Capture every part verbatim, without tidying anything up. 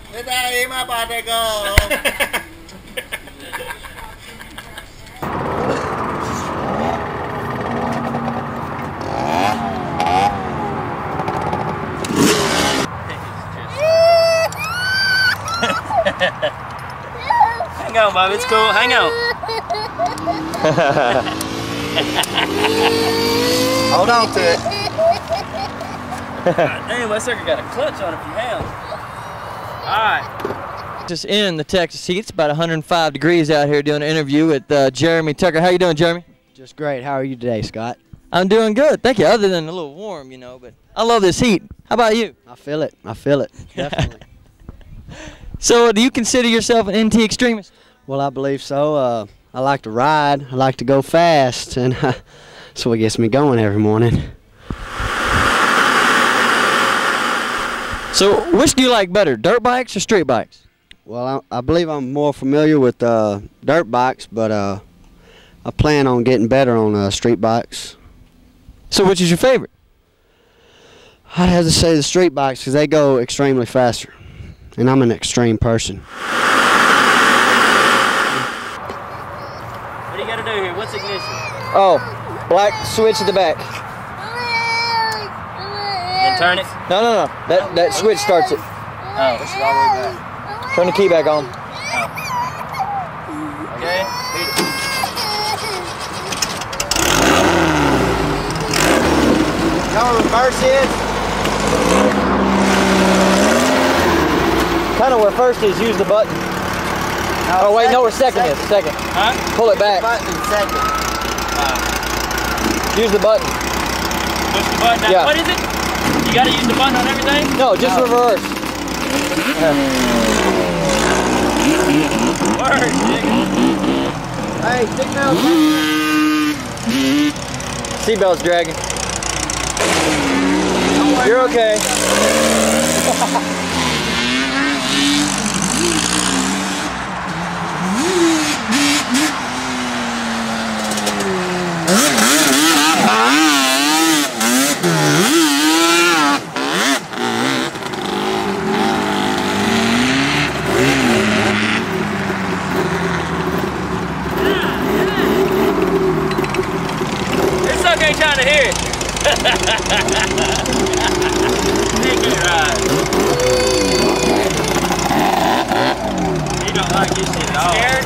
Terima Padeko. Hang on, Bob. It's cool. Hang on. Hold on to it. God damn, that sucker got a clutch on it from hell. Alright. Just in the Texas heat. It's about one hundred five degrees out here doing an interview with uh, Jeremy Tucker. How you doing, Jeremy? Just great. How are you today, Scott? I'm doing good, thank you. Other than a little warm, you know, but I love this heat. How about you? I feel it. I feel it. Definitely. So, do you consider yourself an N T extremist? Well, I believe so. Uh, I like to ride. I like to go fast, and uh, that's what gets me going every morning. So, which do you like better, dirt bikes or street bikes? Well, I, I believe I'm more familiar with uh, dirt bikes, but uh, I plan on getting better on uh, street bikes. So, which is your favorite? I'd have to say the street bikes because they go extremely faster, and I'm an extreme person. What do you got to do here? What's ignition? Oh, black switch at the back. Then turn it? No, no, no. That, that switch starts it. Oh, this is all the way back. Turn the key back on. Oh. Okay. Know what reverse is? Kind of where first is, use the button. No, Oh, wait, second, no, where second, second. is. Second. Huh? Pull it back. Button second. Use the button. Push the button down. Yeah. What is it? You got to use the button on everything? No, just No. reverse. Word, nigga. Hey, signal. Seatbelt's dragging. You're okay. This sucker ain't trying to hear it. Take it right. He don't like this shit at all. Scared?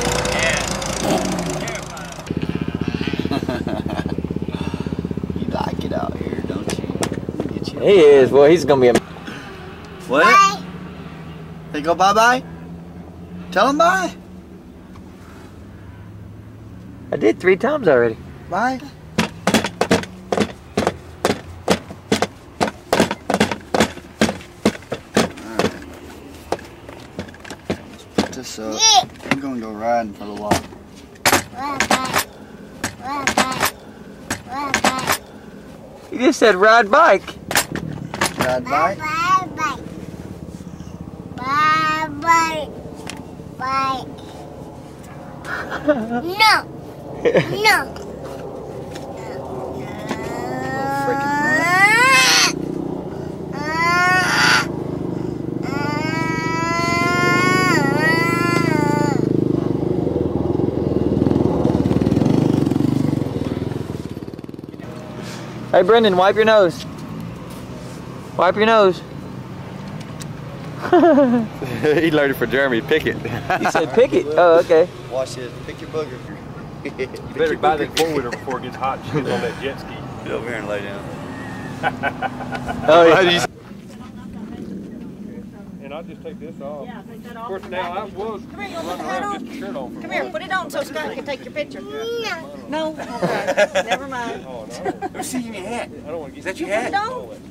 Yeah. You like it out here, don't you? Get you He is. Well, he's going to be a... What? They go bye-bye? Tell them bye. I did three times already. Bye. This up. I'm gonna go riding for a while. You just said ride bike. Ride bike. No. No. Freaking run. Hey, Brendan, wipe your nose. Wipe your nose. He learned it for Jeremy. Pick it. You said pick it. Oh, okay. Watch this. Pick your booger. You better buy that four-wheeler before it gets hot and shit on that jet ski. Get over here and lay down. Oh, yeah. And I'll just take this off. Yeah, take that Of off. course, now I was Come here, you want running to put that around on? just a shirt on. Come here, put it on so Scott can take your picture. No? Okay. Never mind. Oh, no. Let me see your hat. I don't want to get Is that You your put it hat? on?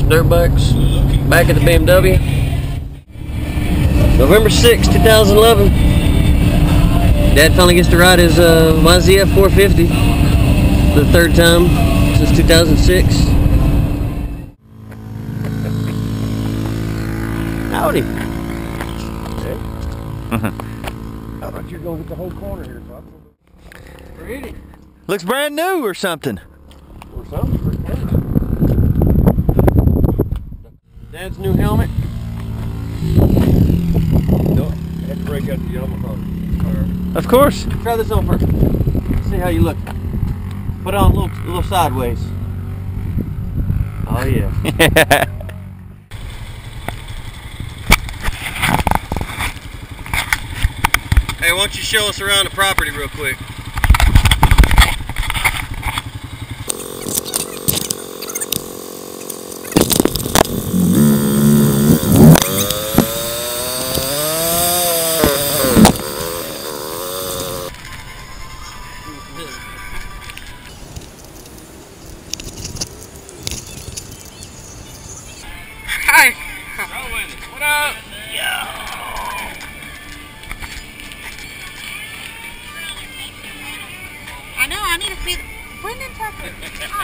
some dirt bikes back at the B M W. November sixth, two thousand eleven. Dad finally gets to ride his uh, Y Z F four fifty for the third time since two thousand six. Howdy. Hey. I thought you were going to hit the whole corner here, Bob. Pretty. Looks brand new or something. Or something. Dad's new helmet. No, I had to break out the yellow color. Of course. Try this on first. See how you look. Put it on a little, a little sideways. Oh yeah. Hey, why don't you show us around the property real quick? Hi! What up? I know, I need to feed. When did Tucker?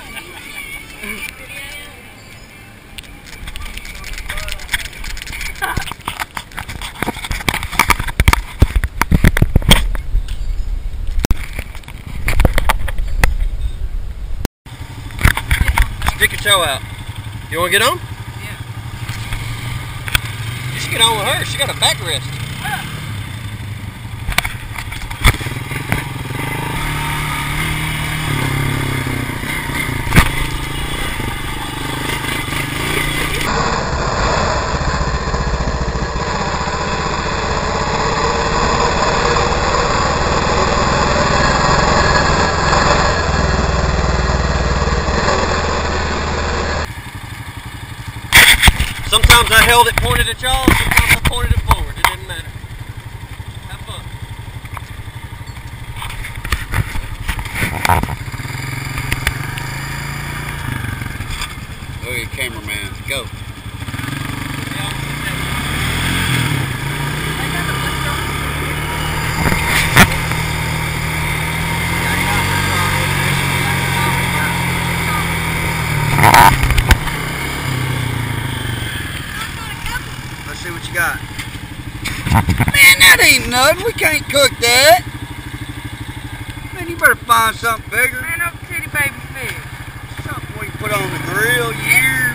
Stick your toe out. You want to get on? Yeah. You should get on with her. She got a backrest. Sometimes I held it pointed at y'all, sometimes I pointed it forward. It didn't matter. Have fun. Oh, you cameraman, go. Let's see what you got. Man, that ain't nothing. We can't cook that. Man, you better find something bigger. Man, up kitty baby fish. Something we can put on the grill, yeah.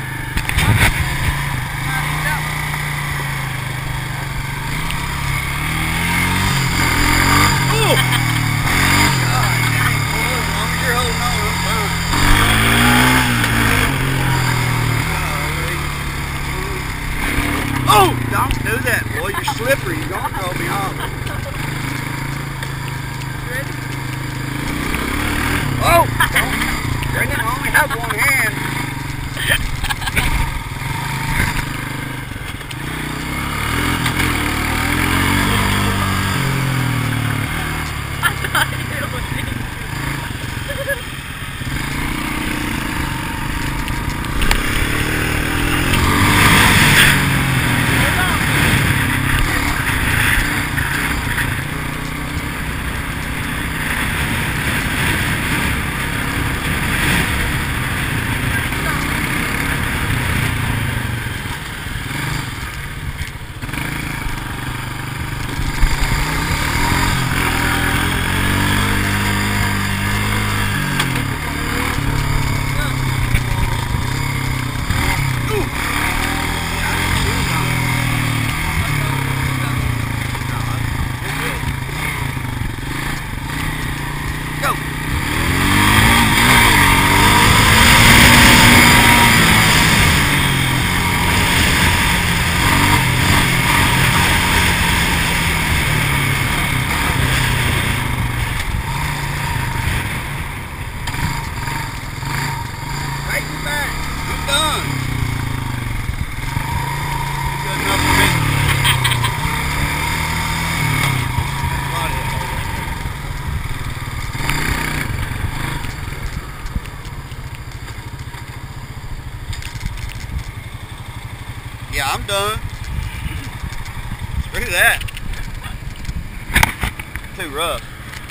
Oh! God dang, boy. As long as you're holding on, I'm fine. Oh! Don't do that, boy. You're slippery. You're going to throw me off. Ready? Oh! Don't. Bring it. I only have one hand. Yeah, I'm done. Screw that. Too rough.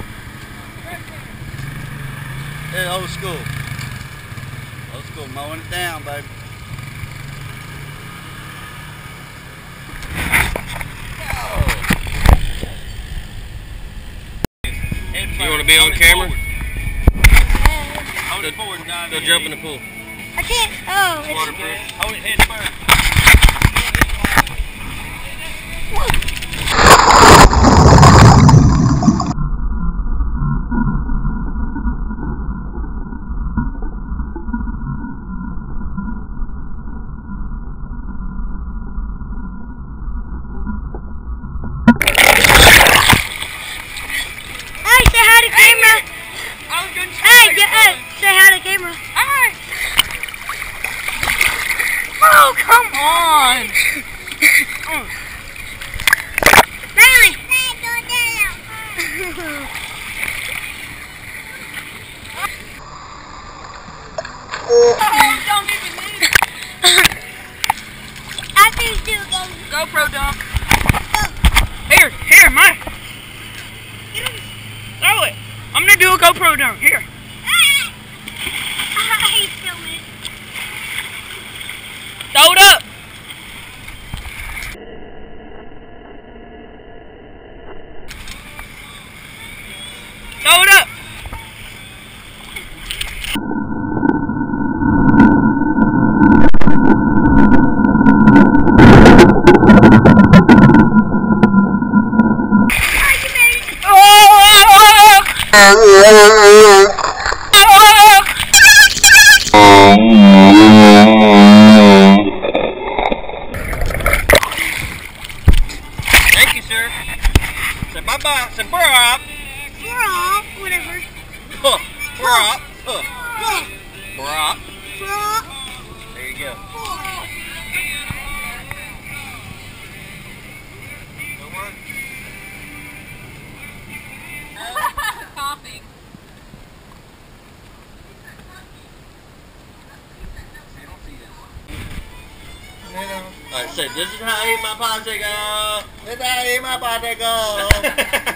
Yeah, old school. Old school, mowing it down, baby. You want to be on camera? Hold it forward and dive Go in. jump in the pool. I can't. Oh, it's Waterproof. Hold it head first. Hey, say hi to camera. Hey, get up. Say hi to camera. Hi. Oh, come on. Bailey. Oh, don't give me this. I think you go. GoPro dump. Here, here, Mike. Throw it. I'm gonna do a GoPro dump. Here. I film it. Throw it up. Throw it up. Thank you, sir. Say bye-bye. Say bye. We're off. Whatever. Huh. Bye. Huh. Bra. Bye. Bra. There you go. Coughing. Alright, say, this is how I eat my popsicle. This is how I eat my popsicle.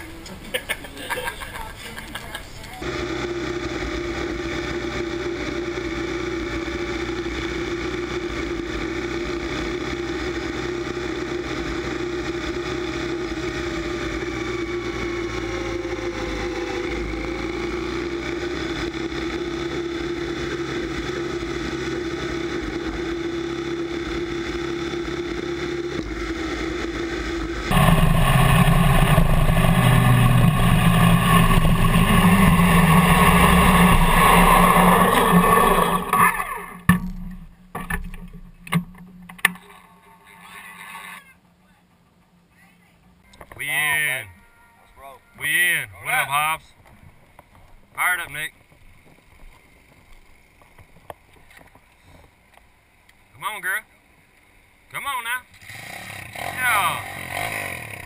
We in. We in. What up, Hobbs? Fire it up, Nick. Come on, girl. Come on now. Yeah.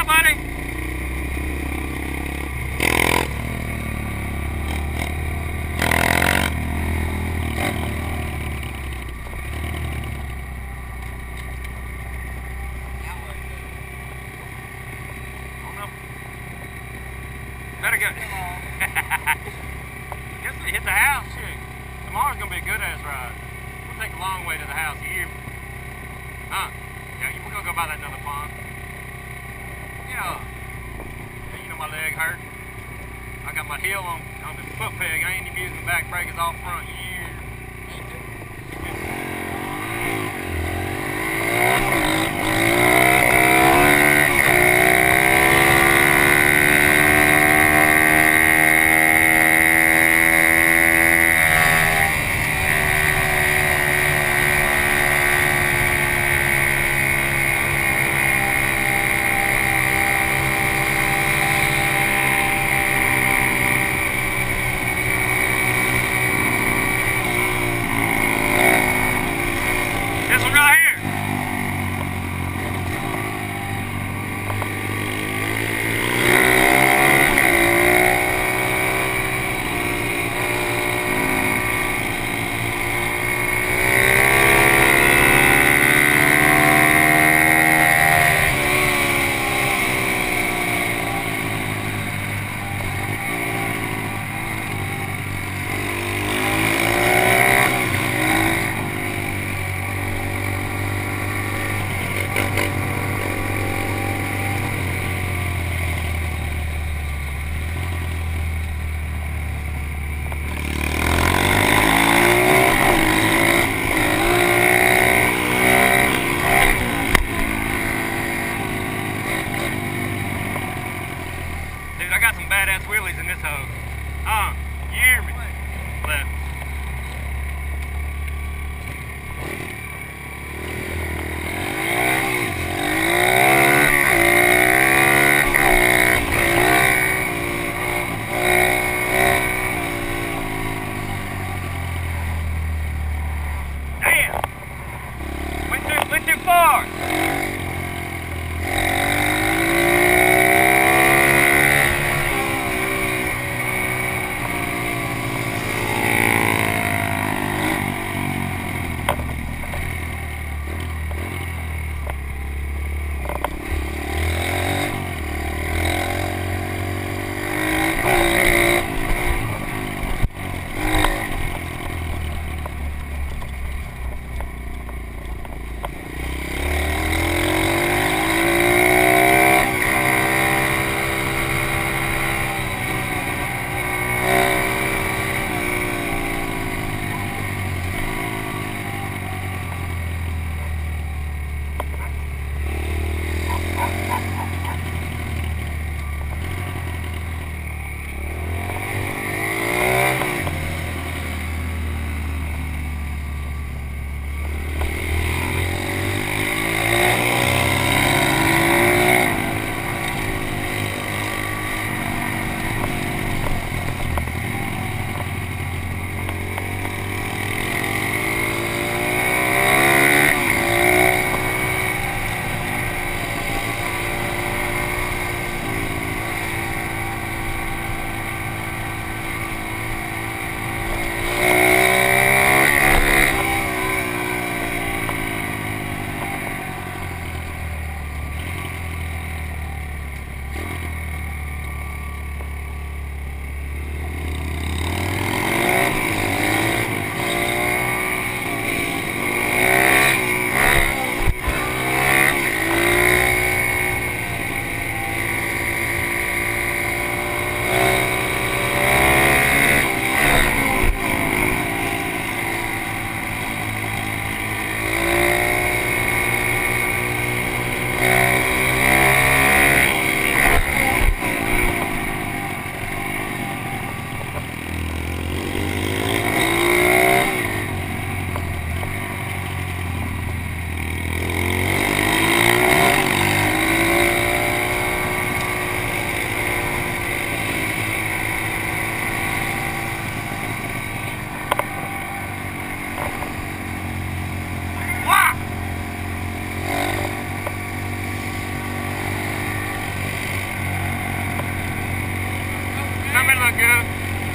now, buddy? Better go. Guess we hit the house. Shoot. Tomorrow's gonna be a good ass ride. We'll take a long way to the house. You hear me? Huh? Yeah, we're gonna go by that other pond. Yeah. Yeah, you know my leg hurt. I got my heel on on the foot peg. I ain't even using the back brake. It's all front. Yeah. Badass wheelies in this hoe. Uh, you hear me? Left. Damn! Went too, went too far! good?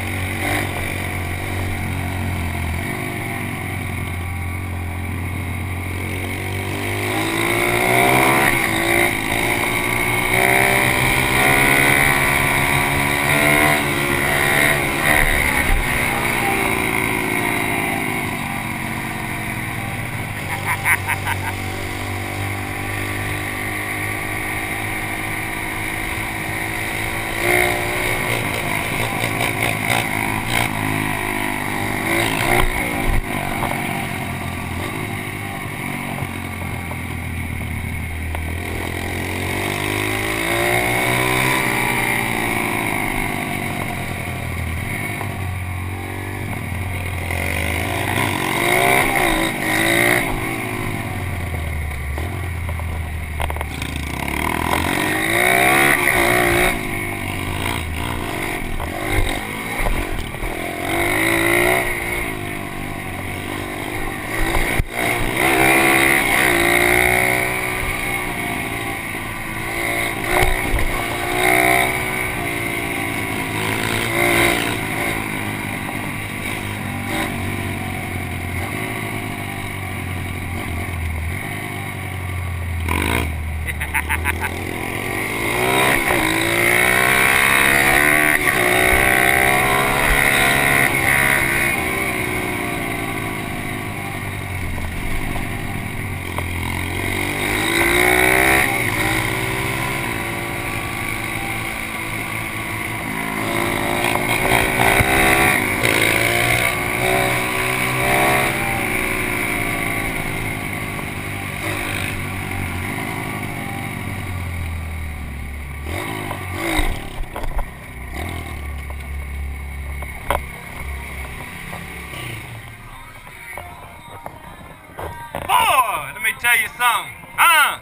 Boy, let me tell you something, huh?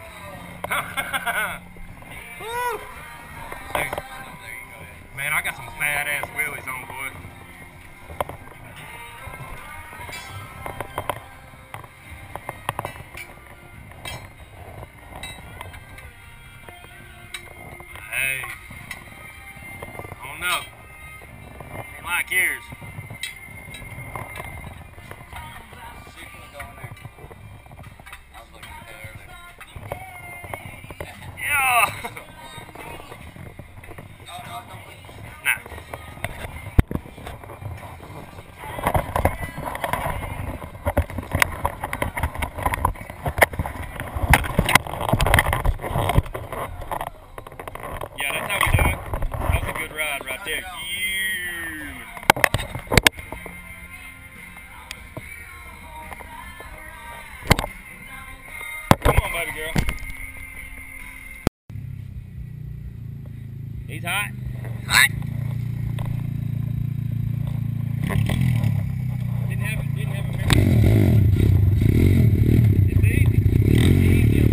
Woo. Man, I got some badass wheelies on, boy. Hey, on up. Ain't like yours. Yeah. Nah. Yeah, that's how we do it. That's a good ride right there. You. Come on, baby girl. He's hot. Hot. Didn't have it. Didn't have it. It's easy. It's easy.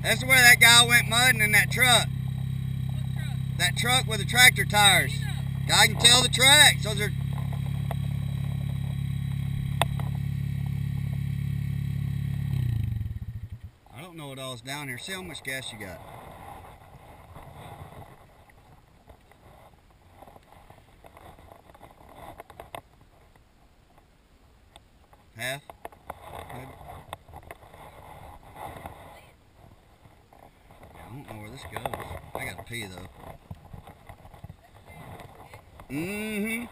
That's where that guy went mudding in that truck. That truck with the tractor tires. I can tell the tracks. Those are. I don't know what all's down here. See how much gas you got. Half? Good. I don't know where this goes. I gotta pee though. Mm-hmm.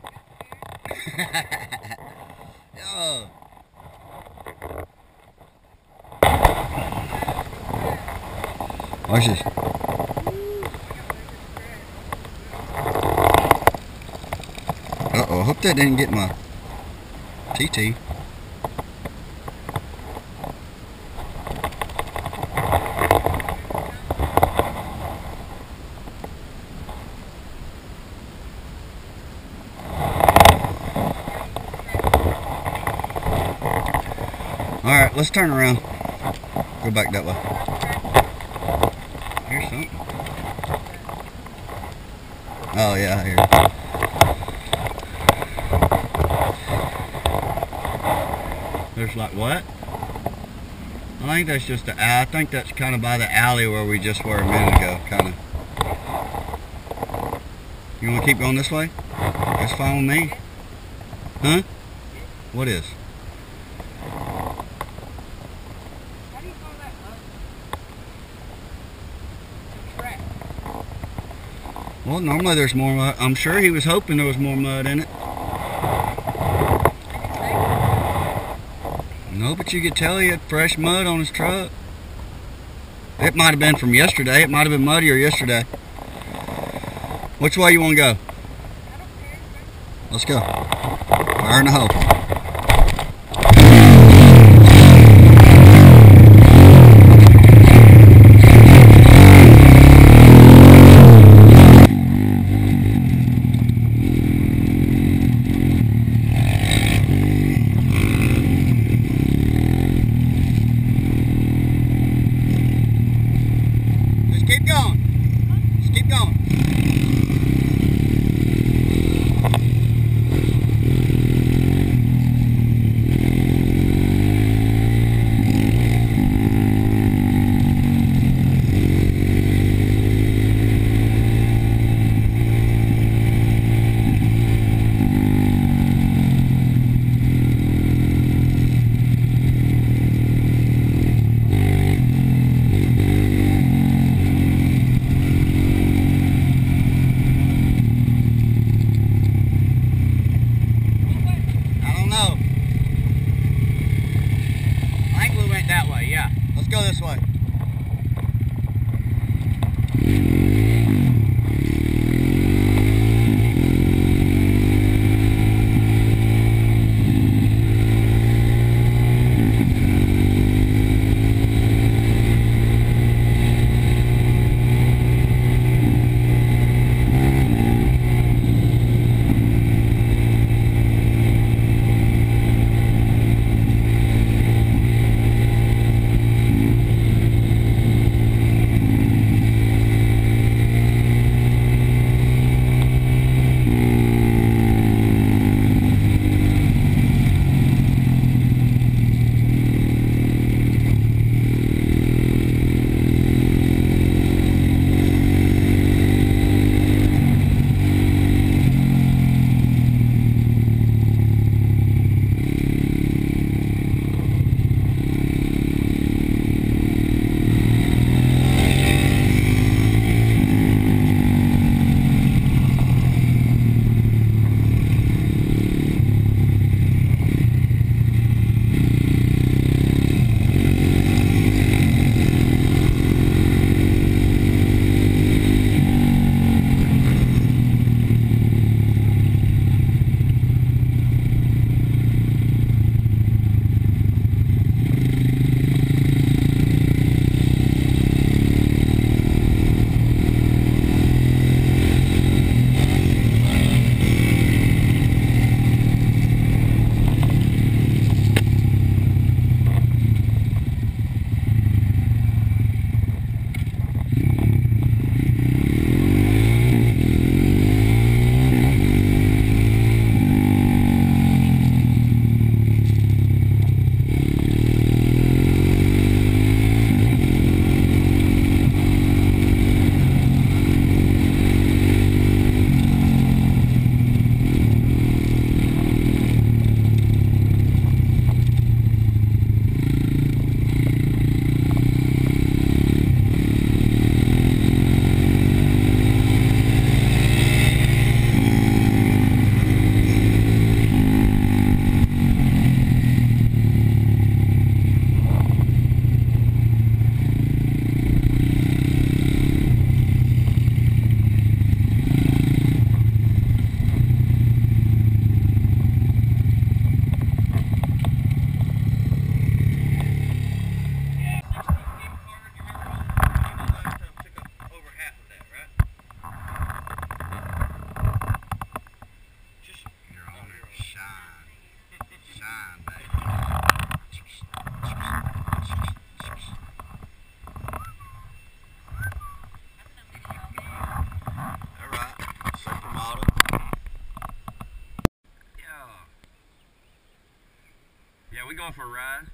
Yo. Watch this. Uh-oh, I hope that didn't get my T T. Alright, let's turn around. Go back that way. Here's something. Oh yeah, I hear it. There's like what? I think that's just the I think that's kind of by the alley where we just were a minute ago, kind of. You want to keep going this way? That's fine with me. Huh? What is? Well, normally there's more mud. I'm sure he was hoping there was more mud in it. No, but you could tell he had fresh mud on his truck. It might have been from yesterday. It might have been muddier yesterday. Which way you want to go? Let's go. Fire in the hole. Keep going. Just keep going. going for a ride.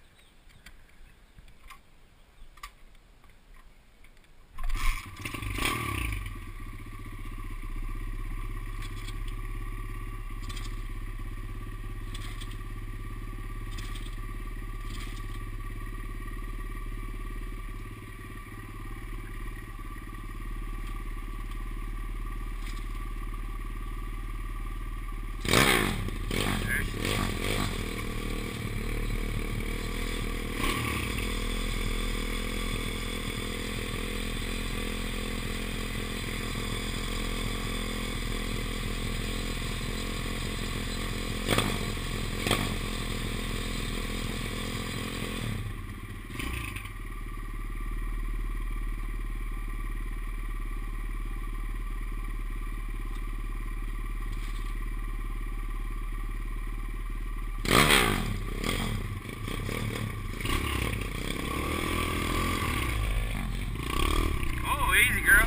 Easy, girl.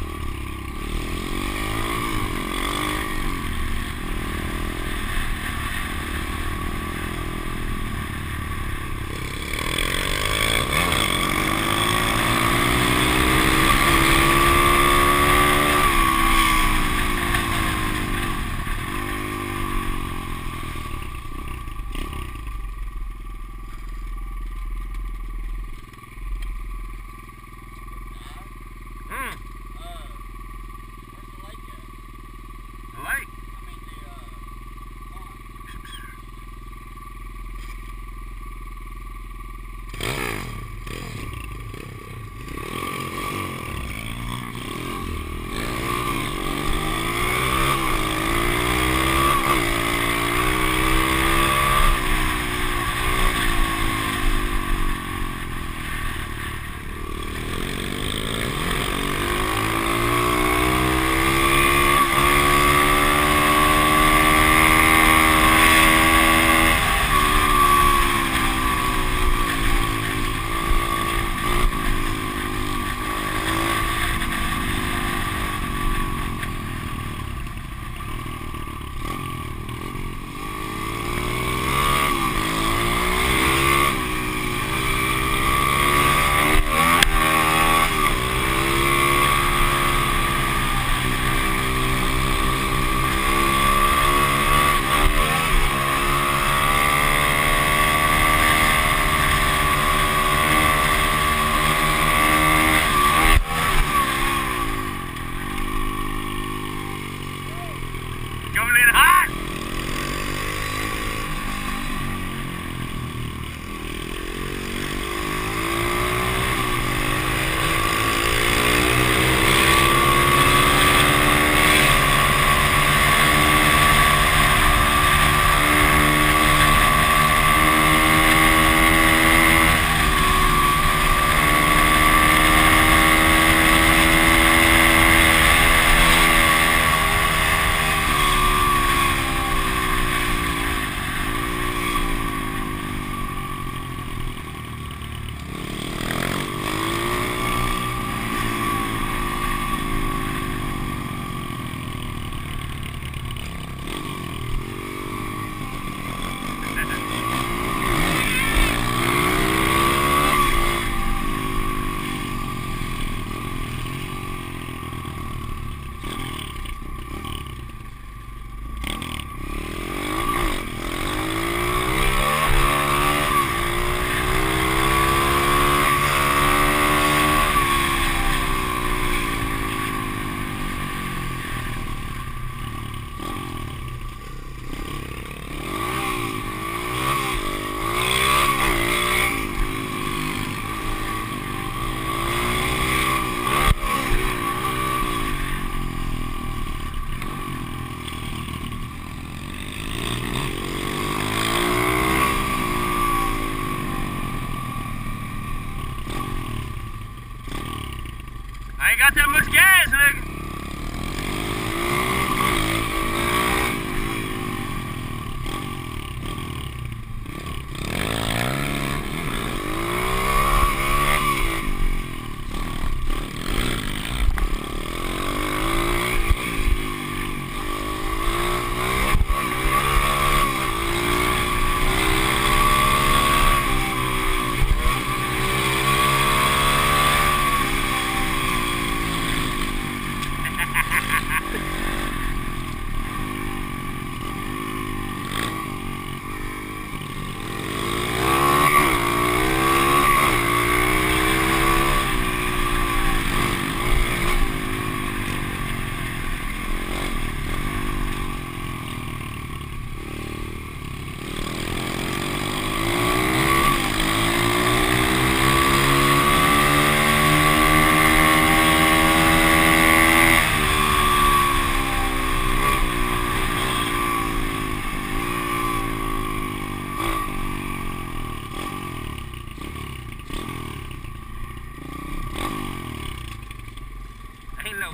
I ain't got that much gas, nigga.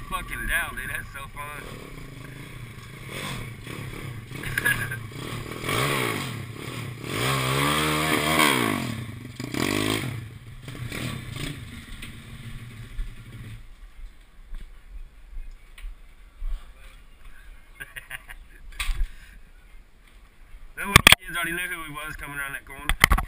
fucking doubt, dude. That's so fun. That one of the kids already knew who he was coming around that corner.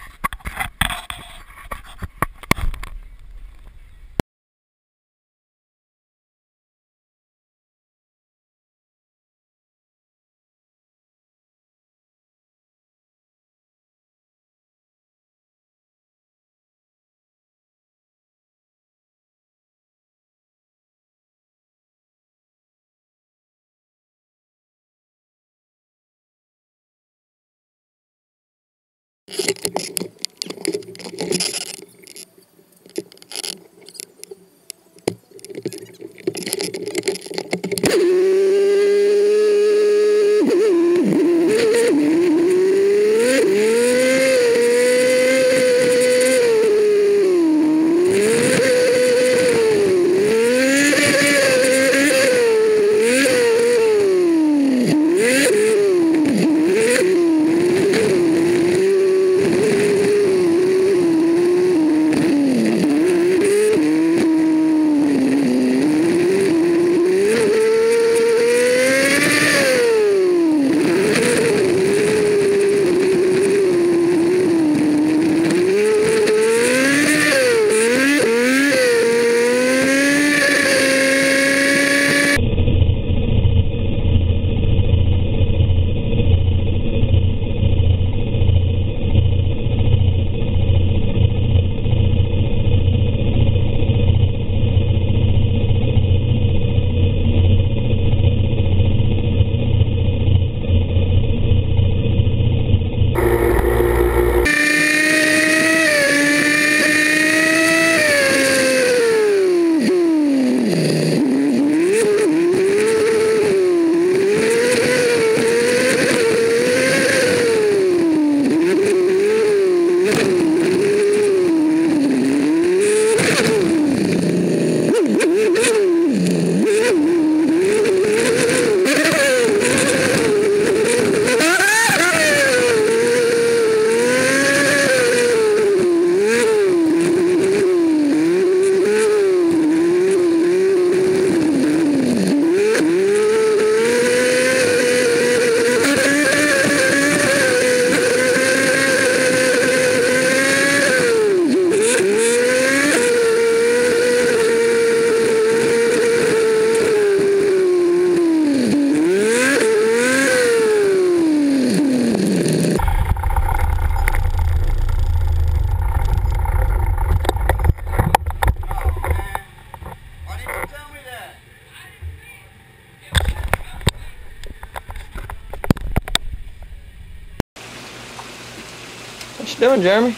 What you doing, Jeremy?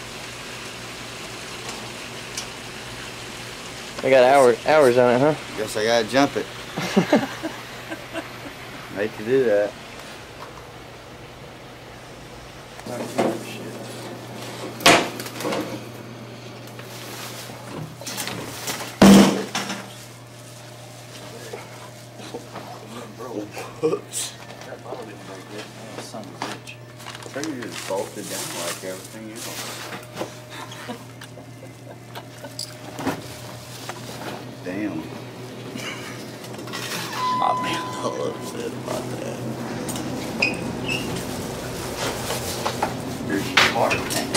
I got hours hours on it, huh? Guess I gotta jump it. Hate to do that. Whoops. That bottle didn't break it. Oh, son of a bitch. I figured you just bolted down like everything else. Damn. I'll be a little upset about that. Here's your part, man.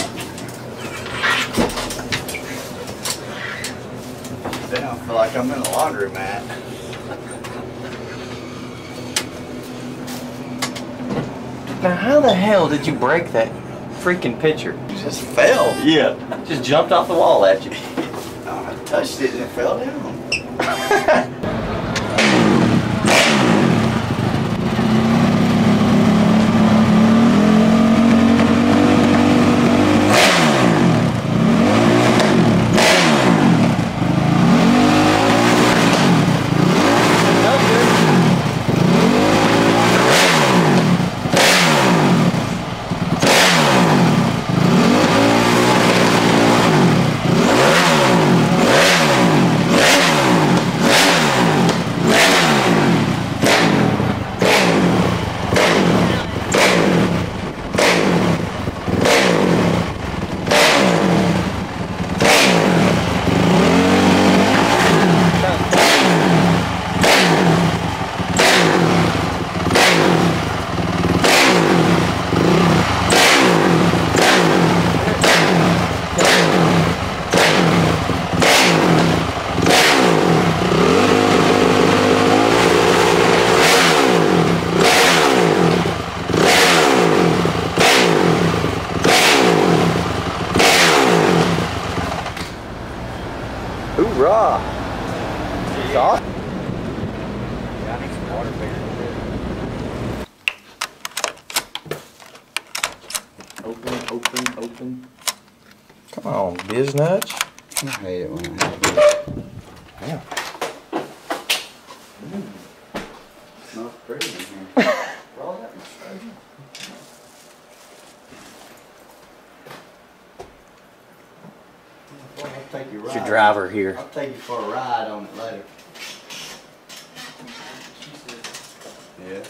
Damn, I feel like I'm in a laundromat. Now, how the hell did you break that freaking pitcher? You just fell. Yeah. Just jumped off the wall at you. Oh, I touched it and it fell down. Stop. Yeah, I need some water figure. Open, open, open. Come on, biznutch. I hate it when I have it. Yeah. Smells pretty in here. Roll that much. I'll take you It's ride. your driver here. I'll take you for a ride on it later. Yeah.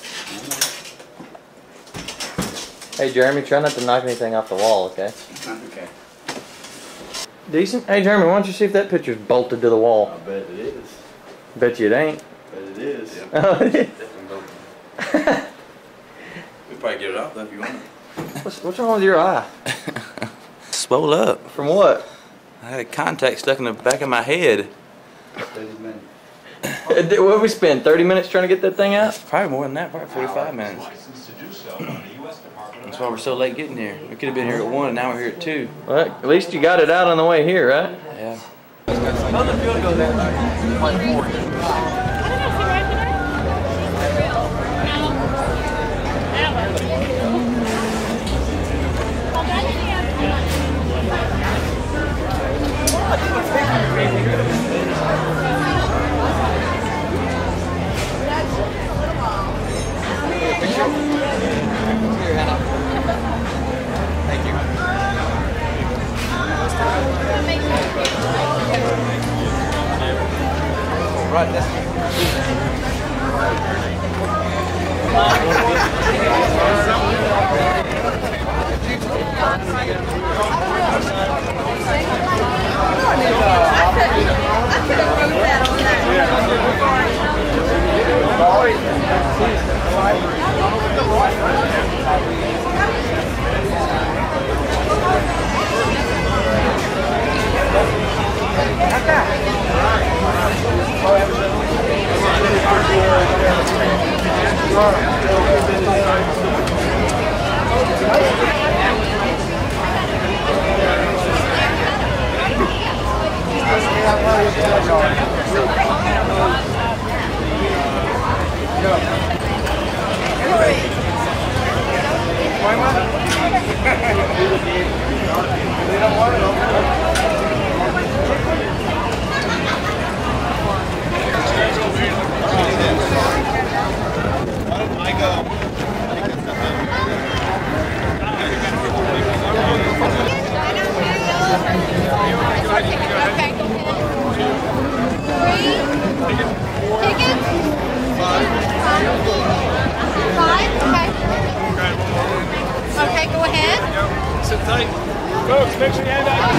Hey Jeremy, try not to knock anything off the wall, okay? Okay. Decent. Hey Jeremy, why don't you see if that picture's bolted to the wall? I bet it is. Bet you it ain't. Bet it is. Oh, it is. We probably get it off though if you want. What's, what's wrong with your eye? Swole up. From what? I had a contact stuck in the back of my head. What did we spend? thirty minutes trying to get that thing out? Probably more than that. Probably forty-five minutes. That's why we're so late getting here. We could have been here at one, and now we're here at two. Well, at least you got it out on the way here, right? Yeah. How's the fuel go there? Right, that's Okay, go ahead. Sit tight. Folks, make sure you hand out.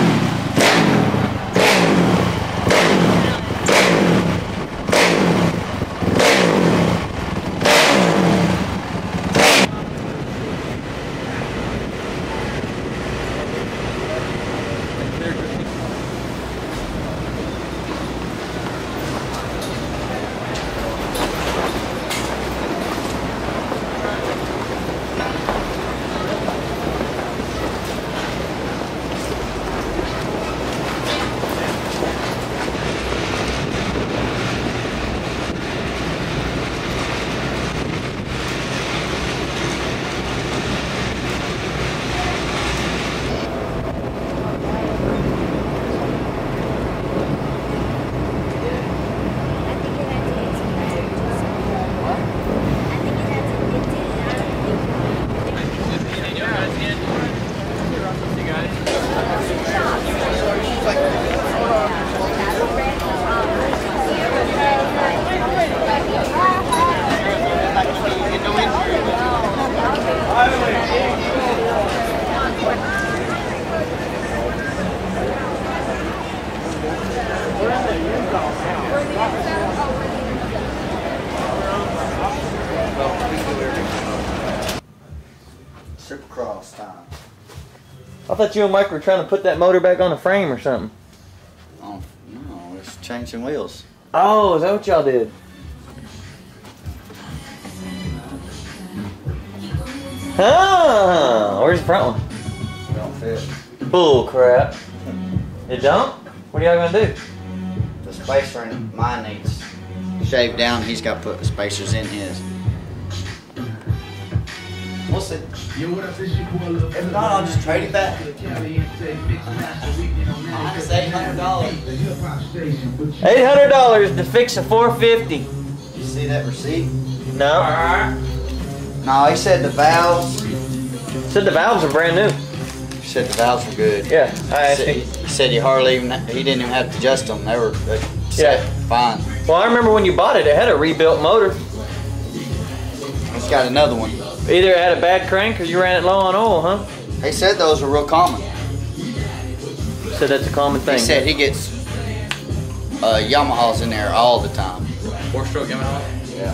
Supercross time. I thought you and Mike were trying to put that motor back on the frame or something. Oh, no, it's changing wheels. Oh, is that what y'all did? Ah, where's the front one? Don't fit. Bull crap. It don't? What are y'all gonna do? The spacer in mine needs shaved down. He's got to put the spacers in his. We'll see. If not, I'll just trade it back. Minus eight hundred dollars. Eight hundred dollars to fix a four fifty. You see that receipt? No. No, he said the valves. Said the valves are brand new. He said the valves were good. Yeah, I asked he, said, him. he said he hardly even, he didn't even have to adjust them. They were they set Yeah. fine. Well, I remember when you bought it, it had a rebuilt motor. It's got another one. Either it had a bad crank or you ran it low on oil, huh? He said those are real common. Said that's a common thing. He said he gets uh, Yamahas in there all the time. Four-stroke Yamaha? Yeah.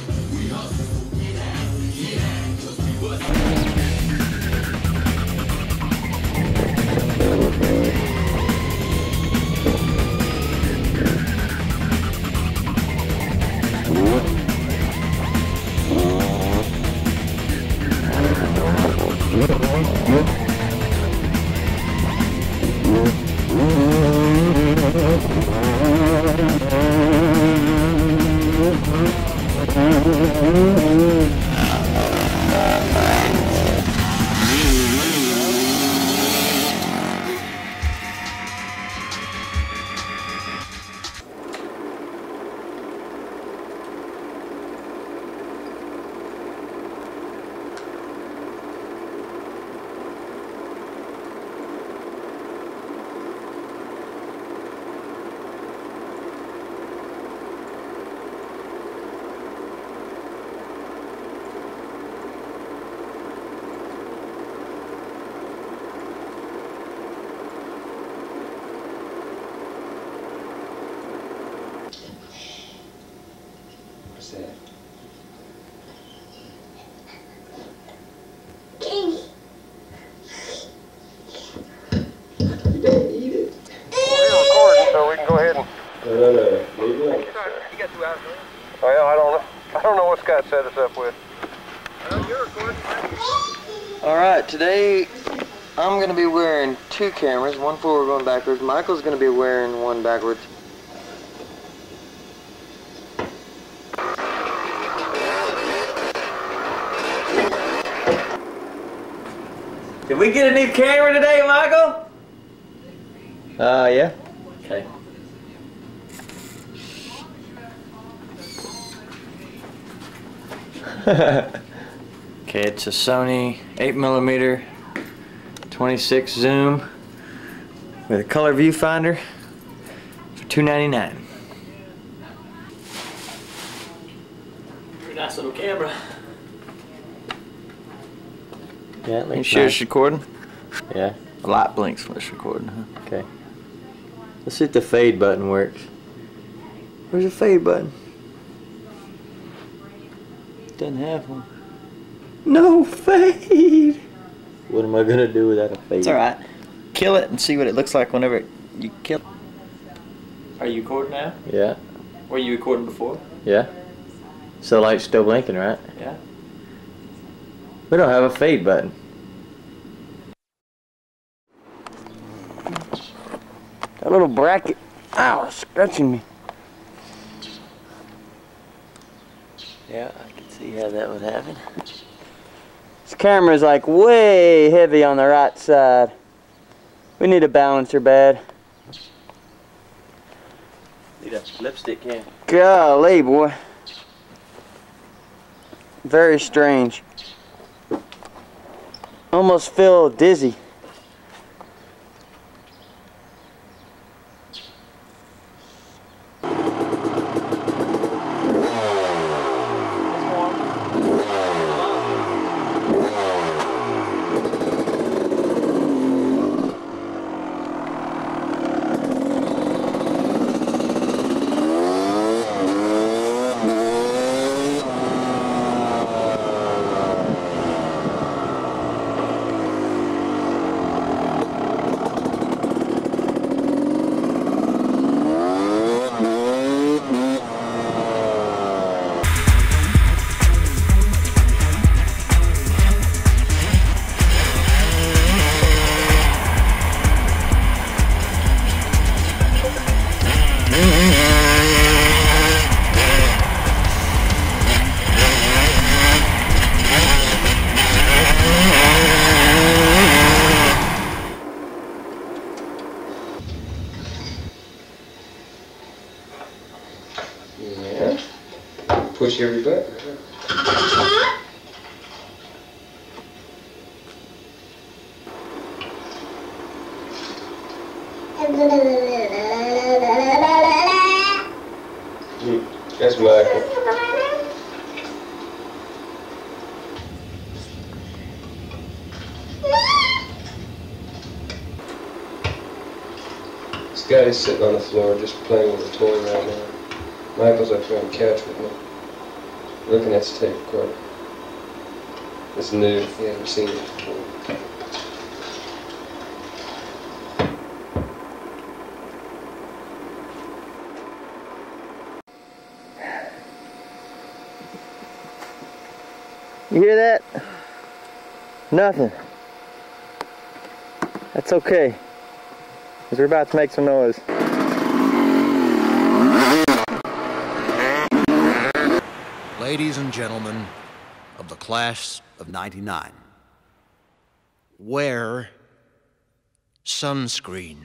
What's that? So we can go ahead and. No, no, no. Leave it. You got two hours, well, I don't know. I don't know what Scott set us up with. Well, you're recording. All right, today I'm going to be wearing two cameras, one forward, one backwards. Michael's going to be wearing one backwards. Did we get a new camera today, Michael? Uh, yeah. Okay. Okay, it's a Sony eight millimeter twenty-six zoom with a color viewfinder for two ninety-nine. Pretty nice little camera. Yeah, You sure it's recording? Yeah. The light blinks when it's recording, huh? Okay. Let's see if the fade button works. Where's the fade button? Doesn't have one. No fade! What am I gonna do without a fade? It's alright. Kill it and see what it looks like whenever you kill it. Are you recording now? Yeah. Were you recording before? Yeah. So the light's still blinking, right? Yeah. We don't have a fade button. That little bracket. Ow, it's scratching me. Yeah, I can see how that would happen. This camera is like way heavy on the right side. We need a balancer bad. Need a lipstick can. Golly, boy. Very strange. Almost feel dizzy. Yeah. Push every button. Hmm. That's Michael. Scotty's sitting on the floor just playing with a toy right now. Michael's up here on the couch with me, looking at the tape recorder. It's new, he hasn't seen it before. You hear that? Nothing. That's okay, because we're about to make some noise. Ladies and gentlemen of the class of ninety-nine, wear sunscreen.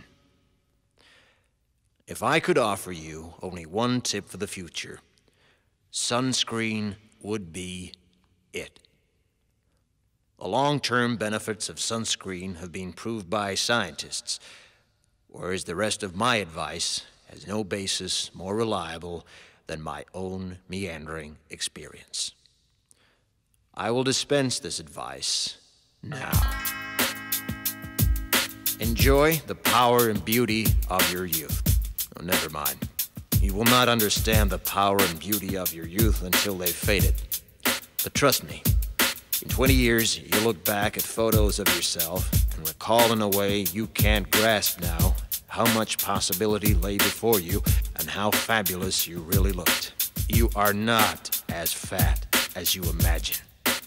If I could offer you only one tip for the future, sunscreen would be it. The long-term benefits of sunscreen have been proved by scientists, whereas the rest of my advice has no basis more reliable than my own meandering experience. I will dispense this advice now. Enjoy the power and beauty of your youth. Oh, never mind. You will not understand the power and beauty of your youth until they've faded. But trust me, in twenty years, you'll look back at photos of yourself and recall in a way you can't grasp now how much possibility lay before you and how fabulous you really looked. You are not as fat as you imagine.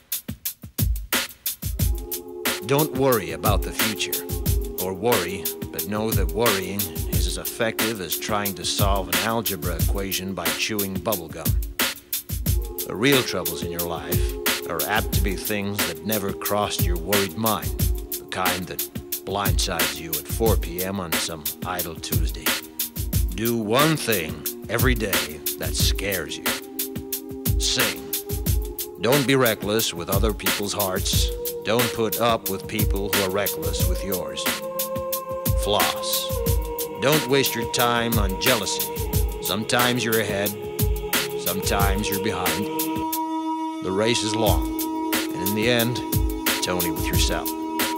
Don't worry about the future, or worry, but know that worrying is as effective as trying to solve an algebra equation by chewing bubblegum. The real troubles in your life are apt to be things that never crossed your worried mind, the kind that blindsides you at four p m on some idle Tuesday. Do one thing every day that scares you. Sing. Don't be reckless with other people's hearts. Don't put up with people who are reckless with yours. Floss. Don't waste your time on jealousy. Sometimes you're ahead, sometimes you're behind. The race is long, and in the end, it's only with yourself.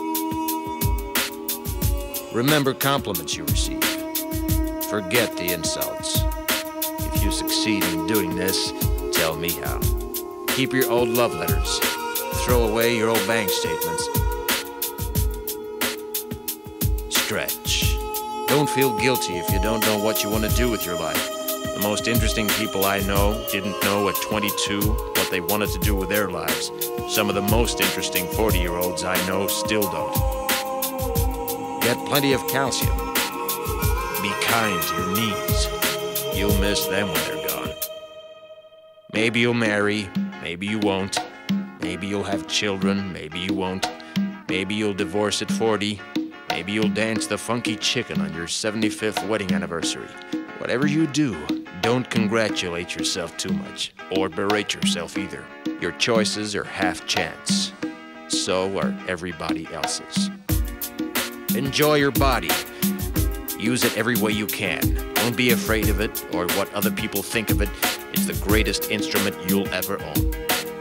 Remember compliments you receive. Forget the insults. If you succeed in doing this, tell me how. Keep your old love letters. Throw away your old bank statements. Stretch. Don't feel guilty if you don't know what you want to do with your life. The most interesting people I know didn't know at twenty-two what they wanted to do with their lives. Some of the most interesting forty-year-olds I know still don't. Get plenty of calcium. Be kind to your knees. You'll miss them when they're gone. Maybe you'll marry, maybe you won't. Maybe you'll have children, maybe you won't. Maybe you'll divorce at forty. Maybe you'll dance the funky chicken on your seventy-fifth wedding anniversary. Whatever you do, don't congratulate yourself too much, or berate yourself either. Your choices are half chance. So are everybody else's. Enjoy your body. Use it every way you can. Don't be afraid of it or what other people think of it. It's the greatest instrument you'll ever own.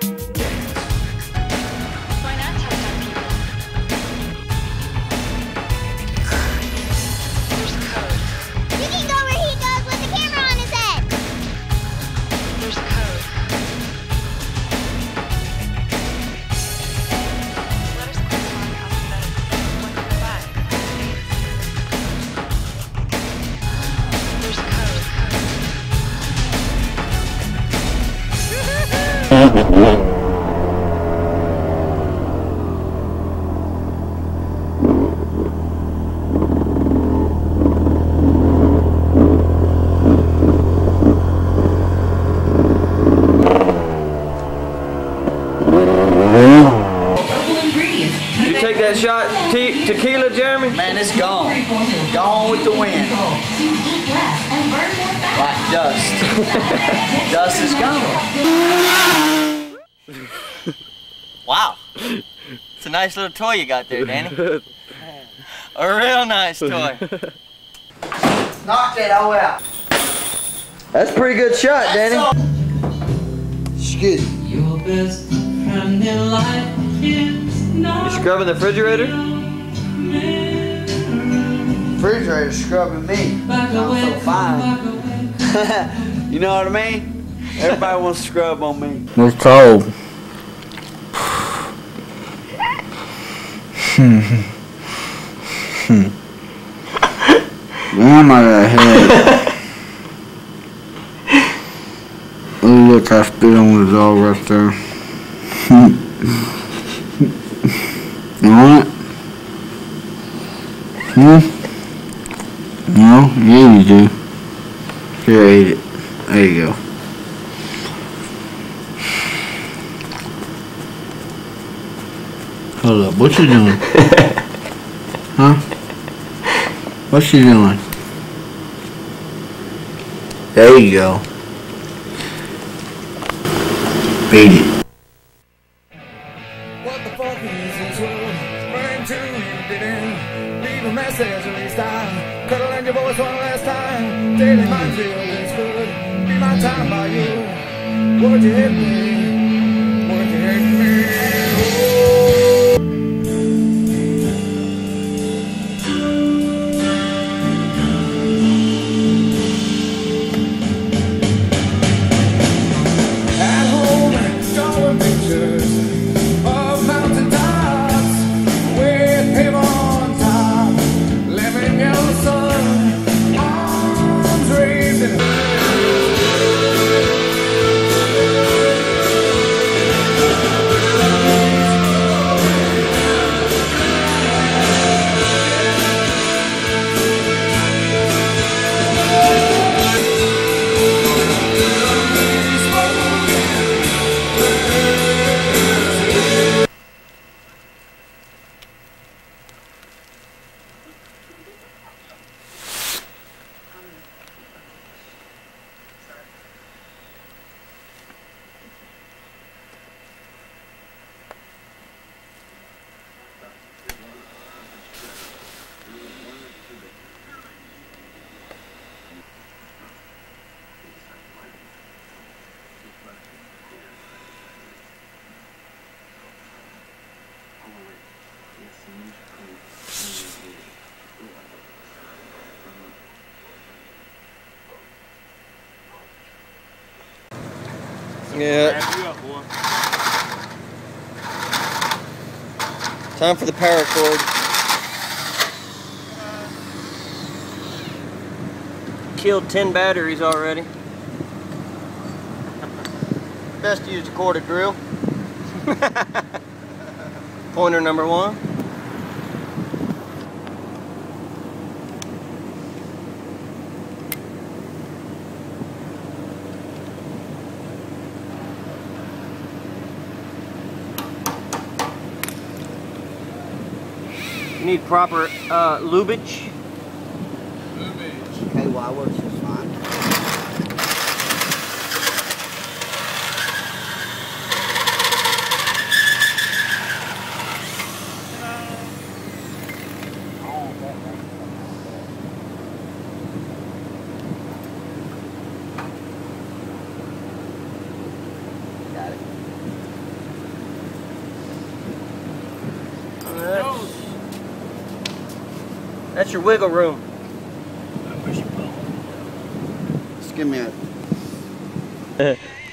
That shot te tequila, Jeremy? Man, it's gone. Gone with the wind. Right. Dust. Dust is gone. Wow. It's a nice little toy you got there, Danny. A real nice toy. Knock that all out. That's a pretty good shot, Danny. Excuse me. Your best friend in life is not You scrubbing the refrigerator? Refrigerator scrubbing me. I'm so fine. You know what I mean? Everybody wants to scrub on me. It's cold. Hmm. Hmm. Damn, I got head. Look, I spit on the dog right there. You want it? Hmm? No? Yeah, you do. Here, eat it. There you go. Hold up, what you doing? Huh? What you doing? There you go. Beat it. What the fuck is this world? Burn to you, didn't leave a message at least I cuddle in your voice one last time. Daily mind feel this good. Be my time by you. Would you hit me? Would you hit me? Yeah. Time for the paracord. Killed ten batteries already. Best to use a corded drill. Pointer number one. You need proper uh, lubage. Lubage. K Y works just fine. Got it. That's, that's your wiggle room. Just give me a...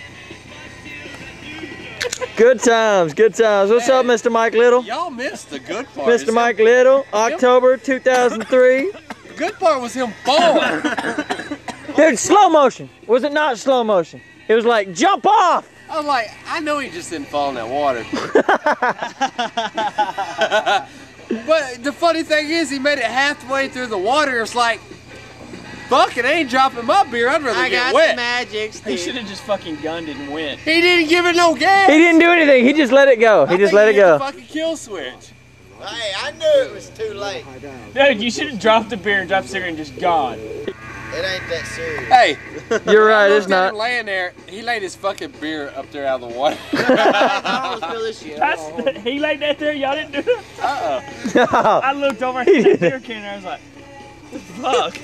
Good times, good times. What's up, Mister Mike Little? Y'all missed the good part. Mister Mike Little, October two thousand three. The good part was him falling. Dude, slow motion. Was it not slow motion? It was like, jump off! I was like, I know he just didn't fall in that water. But the funny thing is, he made it halfway through the water. It's like, fuck it, I ain't dropping my beer. I'd rather I get got wet. the magic stick. He should have just fucking gunned it and went. He didn't give it no gas. He didn't do anything. He just let it go. He I just think let he it hit go. the fucking kill switch. Hey, I knew it was too late. Dude, you should have dropped the beer and dropped the cigarette and just gone. It ain't that serious. Hey, You're right, I it's looked at not. him laying there. He laid his fucking beer up there out of the water. That's, he laid that there. Y'all didn't do it. Uh uh I looked over at the beer can and I was like, "Fuck."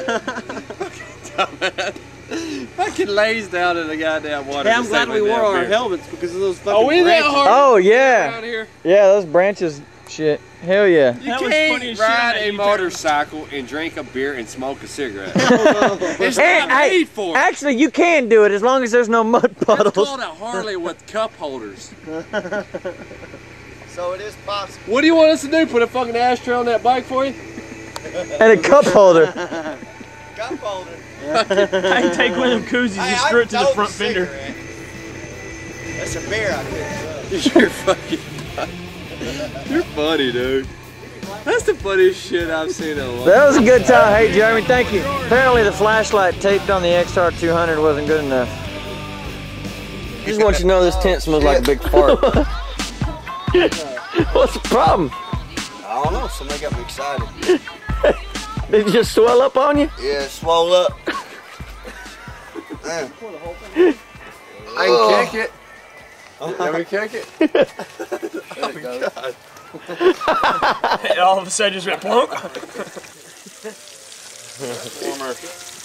Fucking lays down in the goddamn water. Hey, I'm to glad save we that wore our beer. helmets because of those fucking Oh, we that branches. hard? Oh yeah. Around here? Yeah, those branches shit. Hell yeah. You can't ride a motorcycle and drink a beer and smoke a cigarette. It's And, not hey, made for it. actually, you can do it as long as there's no mud puddles. It's called a Harley with cup holders. So it is possible. What do you want us to do? Put a fucking ashtray on that bike for you? And a cup holder. Cup holder. I can take one of them koozies Hey, and I screw it to the told front the fender. cigarette. That's a beer I couldn't You're fucking You're funny, dude. That's the funniest shit I've seen in a while. That was a good time. Hey, Jeremy, thank you. Apparently the flashlight taped on the X R two hundred wasn't good enough. Just want you to know this tent smells like a big fart. What's the problem? I don't know, somebody got me excited. Did it just swell up on you? Yeah, it swole up. Man. I can kick it. Let me kick it. Oh my God. And all of a sudden just went plunk. Warmer.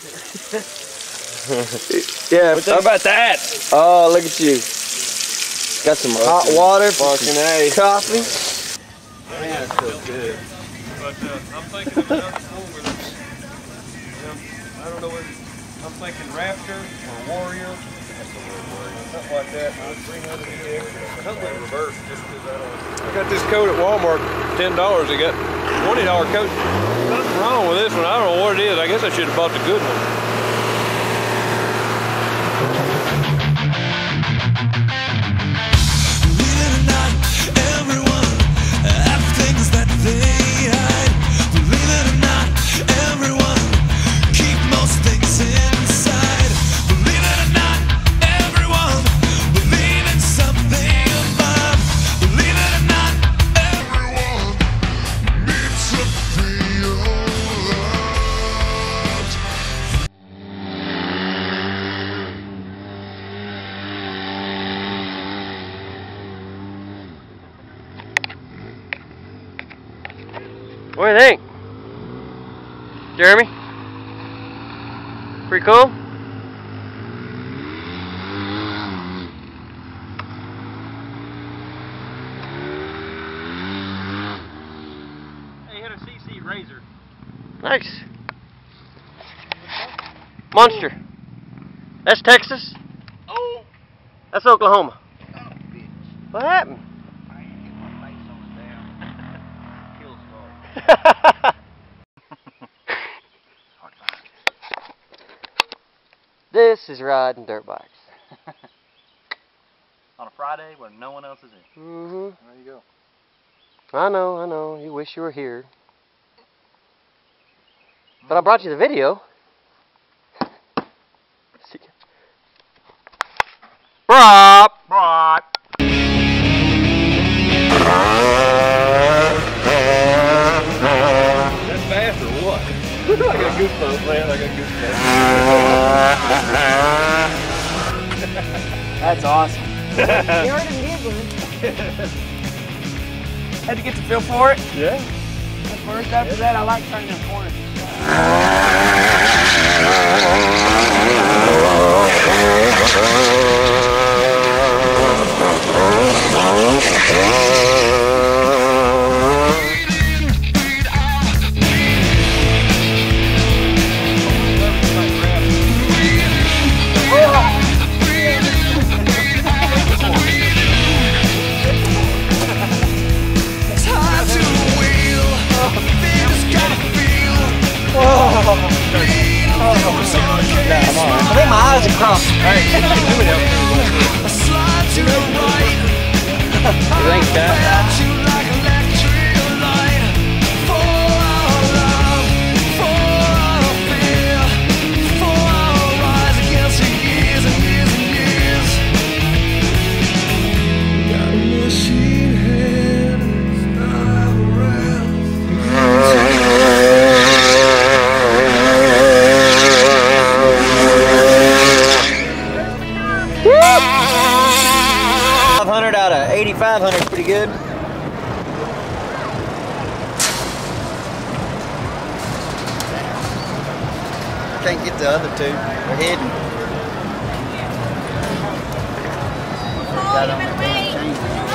Yeah. What about that? Oh, look at you. Got some hot water, Fucking A. coffee. Man, that feels good. But uh, I'm thinking of another four-wheeler. I don't know what, I'm thinking Raptor or Warrior. Something like that. three hundred X. Something in reverse just because I don't. I got this coat at Walmart, ten dollars. They got twenty dollar coat. Nothing wrong with this one. I don't know what it is. I guess I should have bought the good one. What do you think? Jeremy? Pretty cool? Hey, hit a C C Razor. Nice. Monster. That's Texas? Oh. That's Oklahoma. What happened? This is riding dirt bikes. On a Friday when no one else is in. Mm-hmm. There you go. I know, I know. You wish you were here. But I brought you the video. See ya. Brop! Brop! That's fast or what? I got goosebumps, man. I got goosebumps. That's awesome. You heard him giggling. Had to get the feel for it. Yeah. At first, after that, I like turning the corners. I think my eyes are crossed. You think that? five hundred is pretty good. Can't get the other two. They're hidden. Got on the chain.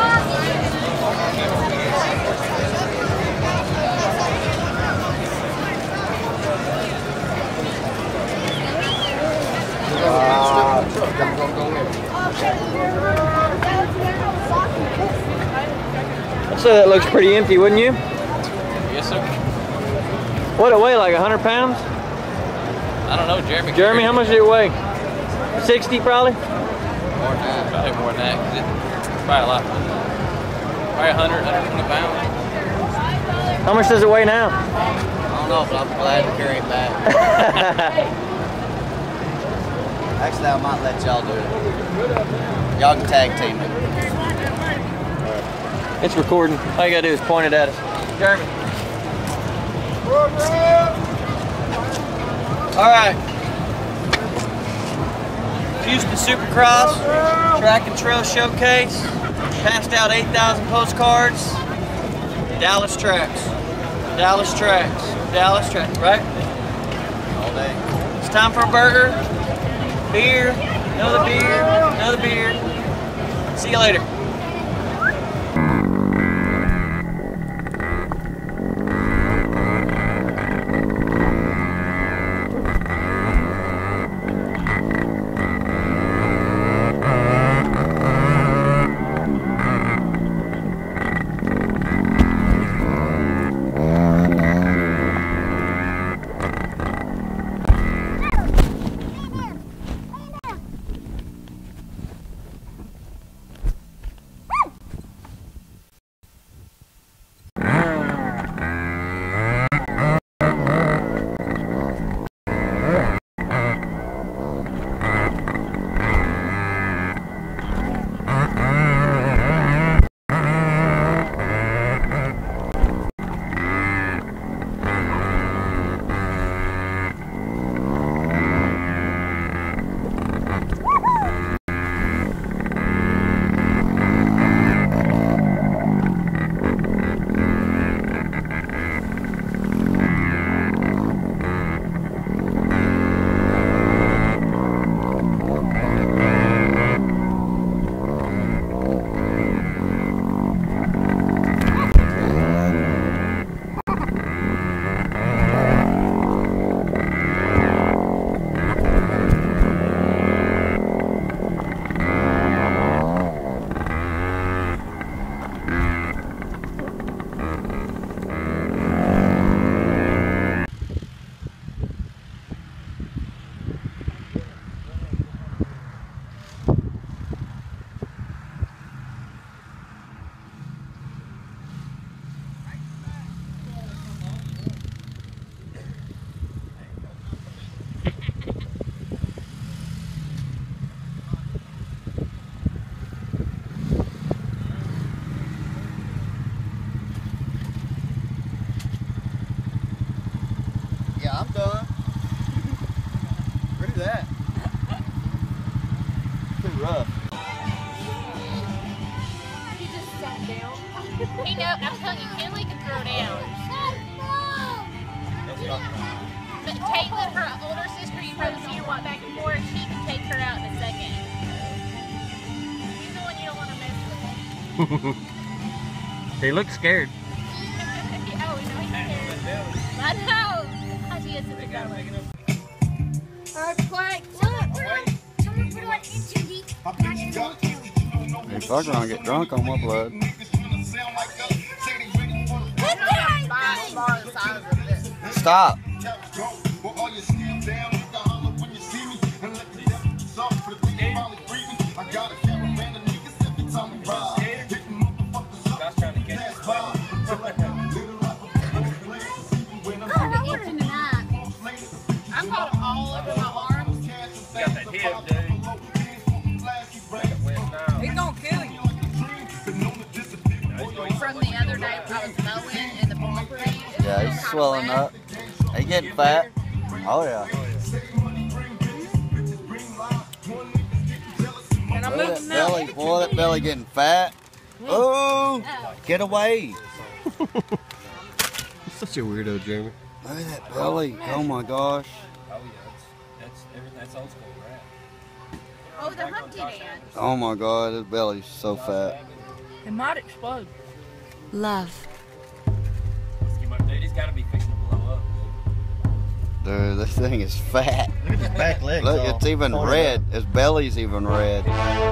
I'd say that looks pretty empty, wouldn't you? Yes, sir. What it weigh, like a hundred pounds? I don't know, Jeremy. Jeremy, how much did it weigh? Sixty, probably. More than that. Probably more than that. 'Cause it's probably a lot. Probably a hundred, hundred twenty pounds. How much does it weigh now? I don't know, but I'm glad to carry it back. Actually, I might let y'all do it. Y'all can tag team it. It's recording. All you gotta do is point it at us. Jeremy. All right. Houston Supercross Track and Trail Showcase. Passed out eight thousand postcards. Dallas tracks. Dallas tracks. Dallas tracks, right? All day. It's time for a burger. Beer. Another beer. Another beer. See you later. Yeah, I'm done. Look at that. Too rough. He just sat down. He know, I'm telling you, Kinley can throw down. But Caitlin, her older sister, you probably see her walk back and forth, she can take her out in a second. She's the one you don't want to mess with. They look scared. Oh, we know he's scared. I know. How she is to the ground. Earthquake. Someone put on, someone put on into the... Hey, fuck around, get drunk on my blood. Stop. I've got them all over my arms. You got that hip, dude. He's gonna kill you. From the other day, I was mowing and the bumper ran. Yeah, he's swelling up. He getting fat. Oh yeah. And I'm Look at moving that belly, boy, that belly getting fat. Oh, get away. Such a weirdo, Jeremy. Look at that belly. Oh my gosh. Oh yeah, that's that's everything. That's old school rap. Oh, the Humpty Dance. Oh my god, his belly's so fat. It might explode. Love. Dude, he's got to be fixing to blow up. Dude, this thing is fat. Look at his back legs. Look, all it's even torn red. up. His belly's even red.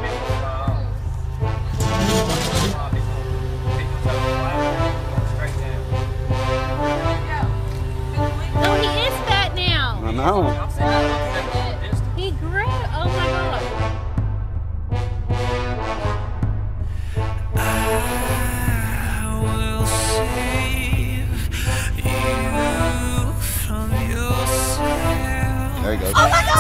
Oh, he is fat now. I know. He grew. Oh my god. There he goes. Oh my god!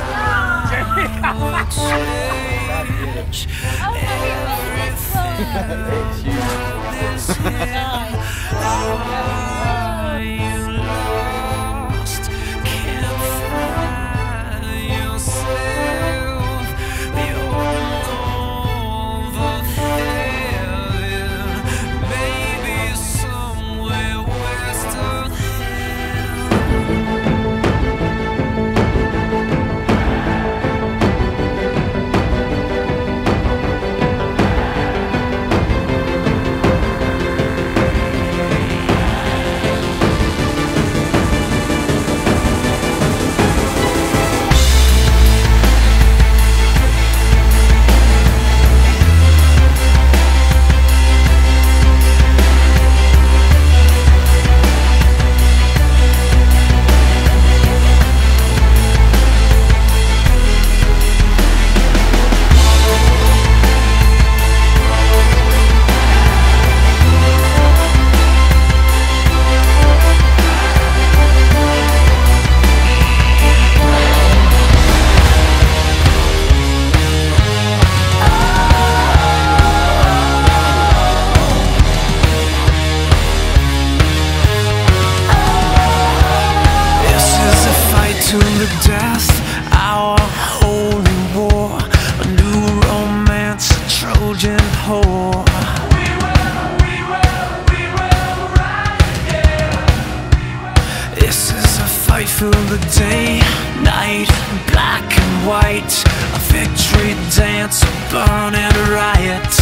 To the death, our holy war, a new romance, a Trojan whore. We will, we will, we will rise again. This is a fight for the day, night, black and white, a victory dance, a burning riot.